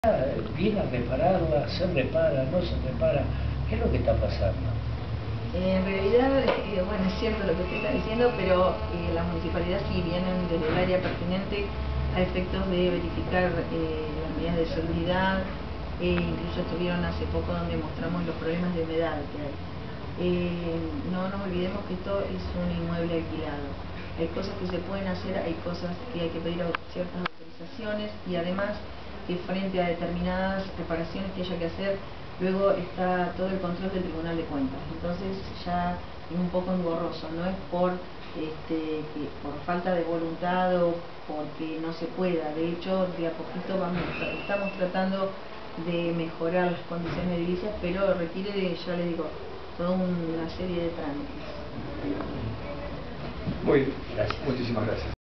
¿Viene a repararla? ¿Se repara? ¿No se repara? ¿Qué es lo que está pasando? En realidad, bueno, es cierto lo que usted está diciendo, pero la municipalidad sí vienen desde el área pertinente a efectos de verificar las medidas de seguridad, incluso estuvieron hace poco donde mostramos los problemas de humedad que hay. No nos olvidemos que esto es un inmueble alquilado. Hay cosas que se pueden hacer, hay cosas que hay que pedir ciertas autorizaciones y además que frente a determinadas reparaciones que haya que hacer, luego está todo el control del Tribunal de Cuentas. Entonces ya es un poco engorroso, no es por falta de voluntad o porque no se pueda. De hecho, de a poquito estamos tratando de mejorar las condiciones de edilicias, pero requiere de, ya les digo, toda una serie de trámites. Muy bien, gracias. Muchísimas gracias.